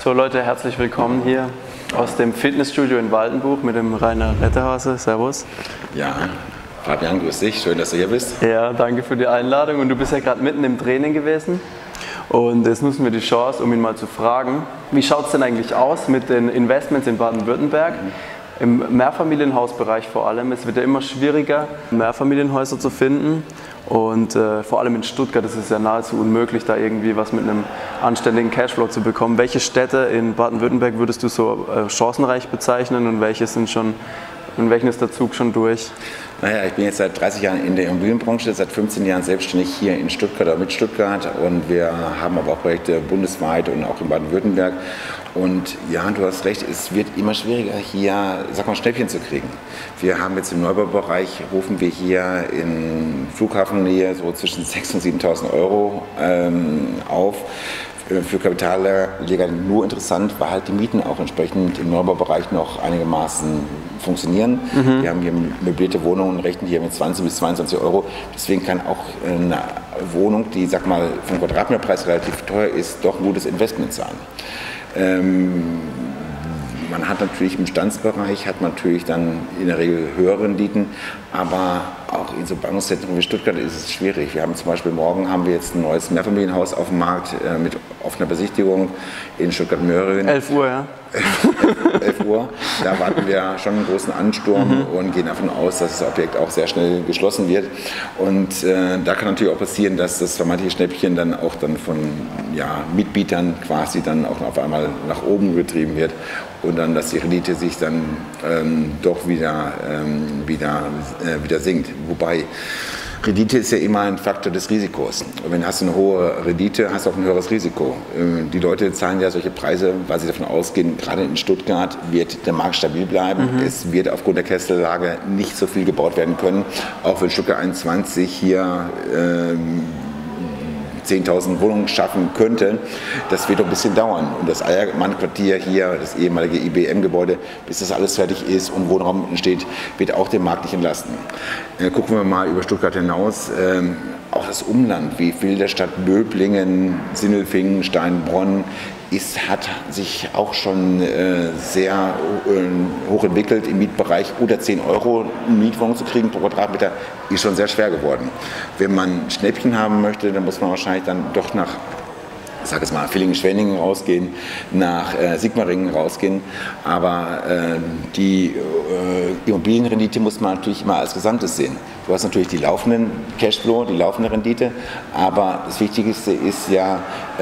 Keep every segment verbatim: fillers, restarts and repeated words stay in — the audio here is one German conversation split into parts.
So Leute, herzlich willkommen hier aus dem Fitnessstudio in Waldenbuch mit dem Rainer Retterhase. Servus. Ja, Fabian, grüß dich. Schön, dass du hier bist. Ja, danke für die Einladung. Und du bist ja gerade mitten im Training gewesen. Und jetzt nutzen wir die Chance, um ihn mal zu fragen, wie schaut es denn eigentlich aus mit den Investments in Baden-Württemberg? Im Mehrfamilienhausbereich vor allem. Es wird ja immer schwieriger, Mehrfamilienhäuser zu finden. Und äh, vor allem in Stuttgart ist es ja nahezu unmöglich, da irgendwie was mit einem anständigen Cashflow zu bekommen. Welche Städte in Baden-Württemberg würdest du so äh, chancenreich bezeichnen und welche sind schon, in welchen ist der Zug schon durch? Naja, ich bin jetzt seit dreißig Jahren in der Immobilienbranche, seit fünfzehn Jahren selbstständig hier in Stuttgart oder mit Stuttgart, und wir haben aber auch Projekte bundesweit und auch in Baden-Württemberg. Und ja, du hast recht, es wird immer schwieriger hier, sag mal, Schnäppchen zu kriegen. Wir haben jetzt im Neubaubereich, rufen wir hier in Flughafennähe so zwischen sechstausend und siebentausend Euro ähm, auf. Für Kapitalanleger nur interessant, weil halt die Mieten auch entsprechend im Neubaubereich noch einigermaßen funktionieren. Mhm. Wir haben hier möblierte Wohnungen, rechnen hier mit zwanzig bis zweiundzwanzig Euro. Deswegen kann auch eine Wohnung, die, sag mal, vom Quadratmeterpreis relativ teuer ist, doch ein gutes Investment sein. Ähm, Man hat natürlich im Bestandsbereich hat man natürlich dann in der Regel höhere Renditen, aber auch in so Ballungszentren wie Stuttgart ist es schwierig. Wir haben zum Beispiel morgen haben wir jetzt ein neues Mehrfamilienhaus auf dem Markt äh, mit offener Besichtigung in Stuttgart-Möhringen. elf Uhr, ja. elf Uhr. Da warten wir schon einen großen Ansturm mhm. und gehen davon aus, dass das Objekt auch sehr schnell geschlossen wird. Und äh, da kann natürlich auch passieren, dass das vermeintliche Schnäppchen dann auch dann von ja, Mitbietern quasi dann auch auf einmal nach oben getrieben wird und dann, dass die Rendite sich dann ähm, doch wieder, ähm, wieder, äh, wieder sinkt. Wobei Rendite ist ja immer ein Faktor des Risikos. Wenn du hast eine hohe Rendite, hast du auch ein höheres Risiko. Die Leute zahlen ja solche Preise, weil sie davon ausgehen, gerade in Stuttgart wird der Markt stabil bleiben. Mhm. Es wird aufgrund der Kesselage nicht so viel gebaut werden können, auch wenn Stuttgart einundzwanzig hier ähm, zehntausend Wohnungen schaffen könnte, das wird doch ein bisschen dauern. Und das Eiermann-Quartier hier, das ehemalige I B M-Gebäude, bis das alles fertig ist und Wohnraum entsteht, wird auch den Markt nicht entlasten. Äh, gucken wir mal über Stuttgart hinaus. Ähm, auch das Umland, wie viel der Stadt Böblingen, Sindelfingen, Steinbronn, ist, hat sich auch schon äh, sehr äh, hoch entwickelt im Mietbereich. Unter zehn Euro eine Mietwohnung zu kriegen pro Quadratmeter ist schon sehr schwer geworden. Wenn man Schnäppchen haben möchte, dann muss man wahrscheinlich dann doch nach, ich sage es mal, Villingen-Schwenningen rausgehen, nach äh, Sigmaringen rausgehen. Aber äh, die äh, Immobilienrendite muss man natürlich immer als Gesamtes sehen. Du hast natürlich die laufenden Cashflow, die laufende Rendite, aber das Wichtigste ist ja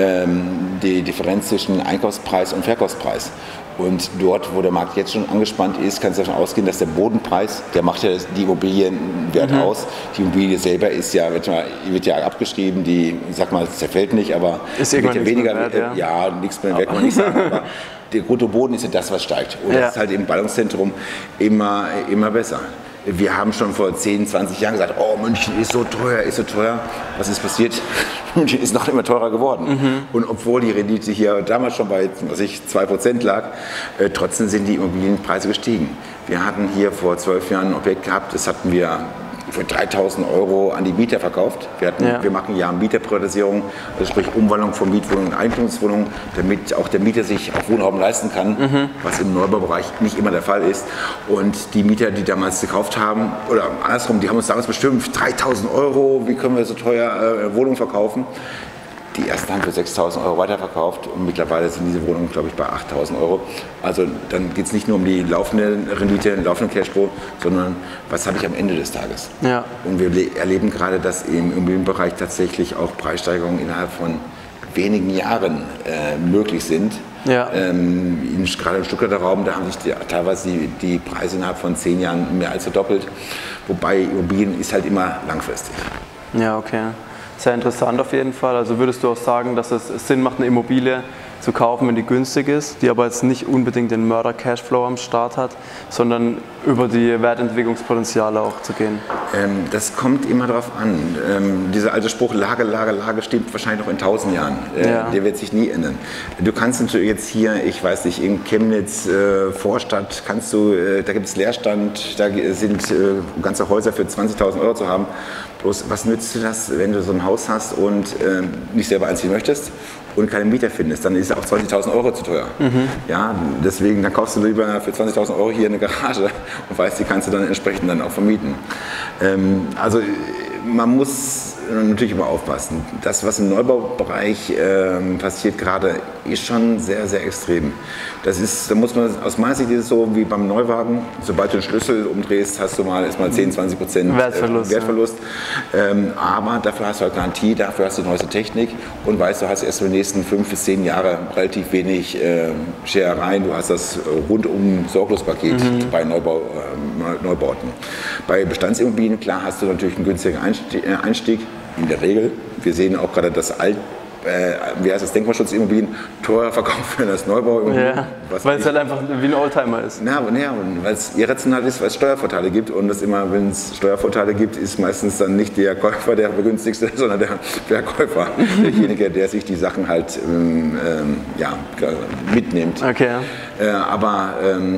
ähm, die Differenz zwischen Einkaufspreis und Verkaufspreis. Und dort, wo der Markt jetzt schon angespannt ist, kann es davon ausgehen, dass der Bodenpreis, der macht ja die Immobilienwert mhm. aus. Die Immobilie selber ist ja, wird, mal, wird ja abgeschrieben, die, ich sag mal, zerfällt nicht, aber ist wird ja weniger, mehr wert, ja. ja, nichts mehr wert, kann man nicht sagen, aber der Bruttoboden ist ja das, was steigt. Und ja. das ist halt im Ballungszentrum immer, immer besser. Wir haben schon vor zehn, zwanzig Jahren gesagt, oh, München ist so teuer, ist so teuer. Was ist passiert? München ist noch immer teurer geworden. Mhm. Und obwohl die Rendite hier damals schon bei was ich, zwei Prozent lag, äh, trotzdem sind die Immobilienpreise gestiegen. Wir hatten hier vor zwölf Jahren ein Objekt gehabt, das hatten wir für dreitausend Euro an die Mieter verkauft. Wir, hatten, ja. wir machen ja Mieterprivatisierung, also sprich Umwandlung von Mietwohnungen in Eigentumswohnungen, damit auch der Mieter sich auch Wohnraum leisten kann, mhm. was im Neubaubereich nicht immer der Fall ist. Und die Mieter, die damals gekauft haben, oder andersrum, die haben uns damals bestimmt, dreitausend Euro, wie können wir so teuer äh, Wohnungen verkaufen? Die ersten haben für sechstausend Euro weiterverkauft und mittlerweile sind diese Wohnungen, glaube ich, bei achttausend Euro. Also dann geht es nicht nur um die laufende Rendite, den laufenden Cashflow, sondern was habe ich am Ende des Tages. Ja. Und wir erleben gerade, dass im Immobilienbereich tatsächlich auch Preissteigerungen innerhalb von wenigen Jahren äh, möglich sind. Ja. Ähm, in, gerade im Stuttgarter Raum, da haben sich die, teilweise die, die Preise innerhalb von zehn Jahren mehr als verdoppelt. Wobei Immobilien ist halt immer langfristig. Ja, okay. Sehr interessant auf jeden Fall. Also würdest du auch sagen, dass es Sinn macht, eine Immobilie zu kaufen, wenn die günstig ist, die aber jetzt nicht unbedingt den Mörder-Cashflow am Start hat, sondern über die Wertentwicklungspotenziale auch zu gehen? Ähm, das kommt immer darauf an. Ähm, dieser alte Spruch, Lage, Lage, Lage, stimmt wahrscheinlich noch in tausend Jahren. Äh, ja. Der wird sich nie ändern. Du kannst natürlich jetzt hier, ich weiß nicht, in Chemnitz, äh, Vorstadt, kannst du, äh, da gibt es Leerstand, da sind äh, ganze Häuser für zwanzigtausend Euro zu haben. Bloß, was nützt dir das, wenn du so ein Haus hast und äh, nicht selber einziehen möchtest und keine Mieter findest, dann ist auch zwanzigtausend Euro zu teuer. Mhm. Ja, deswegen, dann kaufst du lieber für zwanzigtausend Euro hier eine Garage und weißt, die kannst du dann entsprechend dann auch vermieten. Ähm, also man muss natürlich immer aufpassen. Das, was im Neubaubereich ähm, passiert gerade, ist schon sehr, sehr extrem. Das ist, da muss man, aus meiner Sicht ist es so wie beim Neuwagen, sobald du den Schlüssel umdrehst, hast du mal erstmal zehn, zwanzig Prozent Wertverlust. Äh, Wertverlust. Ja. Ähm, aber dafür hast du halt Garantie, dafür hast du die neueste Technik und weißt, du hast erst für die nächsten fünf bis zehn Jahre relativ wenig äh, Scherereien. Du hast das rundum Sorglospaket mhm. bei Neubau, äh, Neubauten. Bei Bestandsimmobilien, klar, hast du natürlich einen günstigen Einstieg. In der Regel. Wir sehen auch gerade, dass Alt, äh, wie heißt das, Denkmalschutzimmobilien teurer verkauft werden als Neubauimmobilien. Ja, weil es halt einfach wie ein Oldtimer ist. Na, ja, weil es irrational ist, weil es Steuervorteile gibt. Und das immer, wenn es Steuervorteile gibt, ist meistens dann nicht der Käufer der begünstigste, sondern der Verkäufer. Derjenige, der sich die Sachen halt ähm, ähm, ja, mitnimmt. Okay. Äh, aber ähm,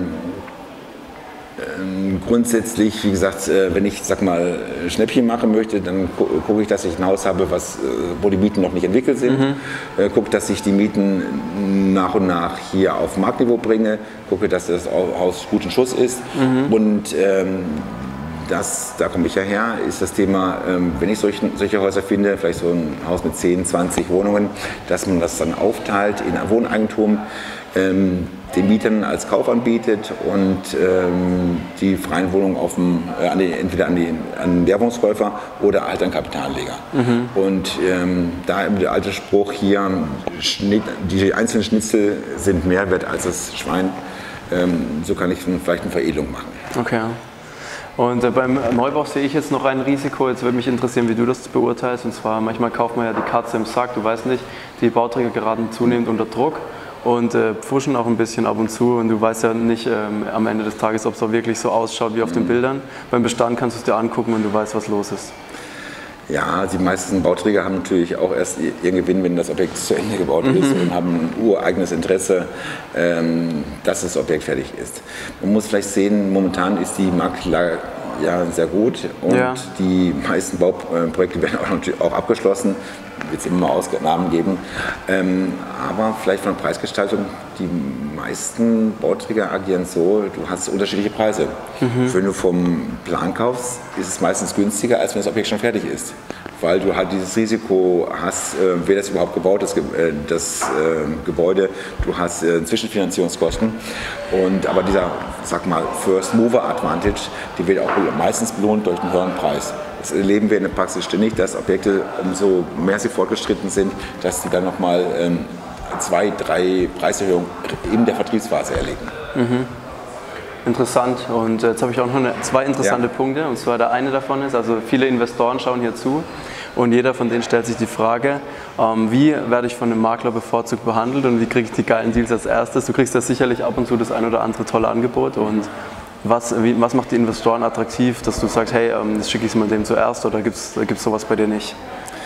grundsätzlich, wie gesagt, wenn ich, sag mal, Schnäppchen machen möchte, dann gucke ich, dass ich ein Haus habe, was, wo die Mieten noch nicht entwickelt sind. Mhm. Gucke, dass ich die Mieten nach und nach hier auf Marktniveau bringe. Gucke, dass das Haus gut in Schuss ist. Mhm. Und ähm, das, da komme ich ja her, ist das Thema, ähm, wenn ich solche, solche Häuser finde, vielleicht so ein Haus mit zehn, zwanzig Wohnungen, dass man das dann aufteilt in ein Wohneigentum, ähm, den Mietern als Kauf anbietet und ähm, die freien Wohnungen auf dem, äh, an die, entweder an, die, an den Werbungskäufer oder halt an Kapitalanleger. Mhm. Und ähm, da der alte Spruch hier, Schnitt, die einzelnen Schnitzel sind mehr wert als das Schwein, ähm, so kann ich vielleicht eine Veredelung machen. Okay. Und äh, beim Neubau sehe ich jetzt noch ein Risiko. Jetzt würde mich interessieren, wie du das beurteilst. Und zwar, manchmal kauft man ja die Katze im Sack. Du weißt nicht, die Bauträger geraten zunehmend unter Druck und äh, pfuschen auch ein bisschen ab und zu. Und du weißt ja nicht ähm, am Ende des Tages, ob es auch wirklich so ausschaut wie auf den Bildern. Beim Bestand kannst du es dir angucken und du weißt, was los ist. Ja, die meisten Bauträger haben natürlich auch erst ihren Gewinn, wenn das Objekt zu Ende gebaut ist mhm. und haben ein ureigenes Interesse, ähm, dass das Objekt fertig ist. Man muss vielleicht sehen, momentan ist die Marktlage ja sehr gut und ja. die meisten Bauprojekte werden auch, natürlich auch abgeschlossen. Wird es immer mal Ausnahmen geben. Ähm, aber vielleicht von der Preisgestaltung, die meisten Bauträger agieren so, du hast unterschiedliche Preise. Mhm. Wenn du vom Plan kaufst, ist es meistens günstiger, als wenn das Objekt schon fertig ist. Weil du halt dieses Risiko hast, äh, wer das überhaupt gebaut, das, äh, das äh, Gebäude, du hast äh, Zwischenfinanzierungskosten. Und, aber dieser, sag mal, First Mover Advantage, die wird auch meistens belohnt durch einen höheren Preis. Das erleben wir in der Praxis ständig, dass Objekte, umso mehr sie fortgeschritten sind, dass sie dann nochmal ähm, zwei, drei Preiserhöhungen in der Vertriebsphase erleben. Mhm. Interessant. Und jetzt habe ich auch noch eine, zwei interessante ja. Punkte. Und zwar der eine davon ist, also viele Investoren schauen hier zu und jeder von denen stellt sich die Frage, ähm, wie werde ich von einem Makler bevorzugt behandelt und wie kriege ich die geilen Deals als erstes? Du kriegst ja sicherlich ab und zu das ein oder andere tolle Angebot. Und was, wie, was macht die Investoren attraktiv, dass du sagst, hey, ähm, das schicke ich mal dem zuerst, oder gibt es sowas bei dir nicht?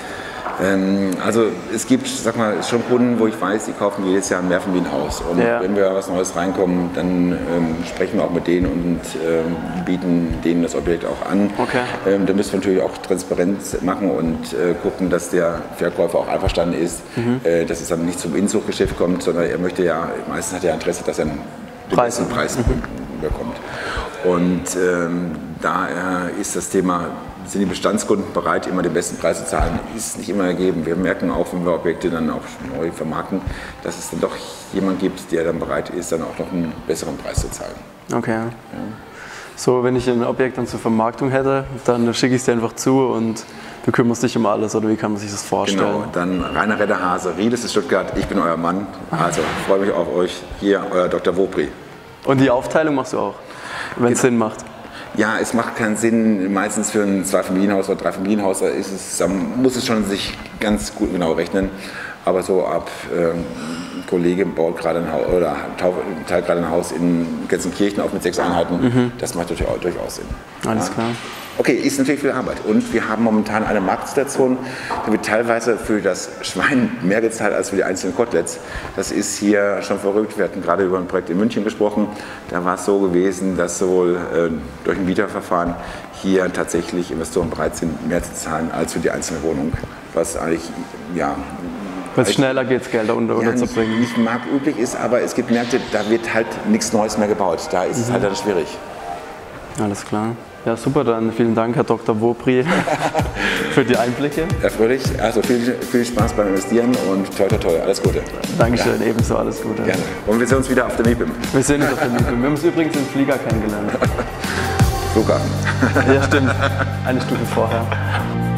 Also es gibt, sag mal, schon Kunden, wo ich weiß, die kaufen jedes Jahr ein Mehrfamilienhaus. Und ja. wenn wir was Neues reinkommen, dann ähm, sprechen wir auch mit denen und ähm, bieten denen das Objekt auch an. Okay. Ähm, da müssen wir natürlich auch Transparenz machen und äh, gucken, dass der Verkäufer auch einverstanden ist, mhm. äh, dass es dann nicht zum Inzuchtgeschäft kommt, sondern er möchte ja, meistens hat er Interesse, dass er einen Preis, besten Preis mhm. bekommt. Und ähm, da äh, ist das Thema, sind die Bestandskunden bereit, immer den besten Preis zu zahlen, ist nicht immer gegeben. Wir merken auch, wenn wir Objekte dann auch neu vermarkten, dass es dann doch jemand gibt, der dann bereit ist, dann auch noch einen besseren Preis zu zahlen. Okay. Ja. So, wenn ich ein Objekt dann zur Vermarktung hätte, dann schicke ich es dir einfach zu und du kümmerst dich um alles, oder wie kann man sich das vorstellen? Genau, dann Rainer Redderhase, Riedes ist Stuttgart, ich bin euer Mann. Also freue mich auf euch, hier euer Doktor Wobry. Und die Aufteilung machst du auch, wenn es Sinn macht? Ja, es macht keinen Sinn, meistens für ein Zweifamilienhaus oder Dreifamilienhaus ist es, man muss es schon sich ganz gut genau rechnen. Aber so ab, ähm, ein Kollege baut gerade ein Haus oder teilt gerade ein Haus in Gelsenkirchen auf mit sechs Einheiten, mhm. das macht natürlich auch durchaus Sinn. Alles ja. klar. Okay, ist natürlich viel Arbeit. Und wir haben momentan eine Marktsituation, da wird teilweise für das Schwein mehr gezahlt als für die einzelnen Koteletts. Das ist hier schon verrückt. Wir hatten gerade über ein Projekt in München gesprochen. Da war es so gewesen, dass sowohl äh, durch ein Bieterverfahren hier tatsächlich Investoren bereit sind, mehr zu zahlen als für die einzelne Wohnung. Was eigentlich ja, Weil es schneller geht, Geld da unter, ja, unterzubringen. Nicht, nicht marktüblich ist, aber es gibt Märkte, da wird halt nichts Neues mehr gebaut. Da ist mhm. es halt dann schwierig. Alles klar. Ja, super, dann vielen Dank, Herr Doktor Wobry, für die Einblicke. Herr Fröhlich, also viel, viel Spaß beim Investieren und toi toi toi, alles Gute. Dankeschön, ja. Ebenso, alles Gute. Gerne. Und wir sehen uns wieder auf der MIPIM. Wir sehen uns auf der MIPIM. Wir haben uns übrigens im Flieger kennengelernt. Flughafen. Ja, stimmt. Eine Stufe vorher.